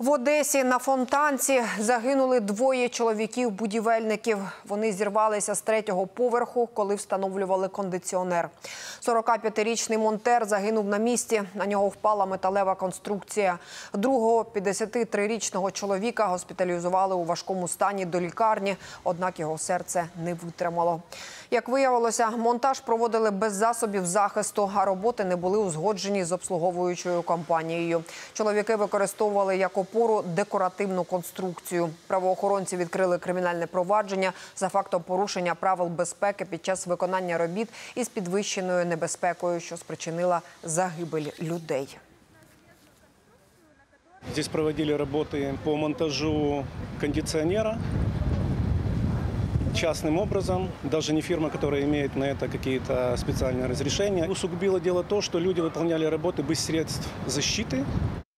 В Одесі на Фонтанці загинули двоє чоловіків-будівельників. Вони зірвалися з 3-го поверху, коли встановлювали кондиціонер. 45-річний монтер загинув на місці. На нього впала металева конструкція. Другого, 53-річного чоловіка, госпіталізували у важкому стані до лікарні, однак його серце не витримало. Як виявилося, монтаж проводили без засобів захисту, а роботи не були узгоджені з обслуговуючою компанією. Чоловіки використовували як опору декоративну конструкцію. Правоохоронці відкрили кримінальне провадження за фактом порушення правил безпеки під час виконання робіт із підвищеною небезпекою, що спричинила загибель людей. Здесь проводили работы по монтажу кондиционера частным образом, даже не фирма, которая имеет на это какие-то специальные разрешения. Усугубило дело то, что люди выполняли работы без средств защиты.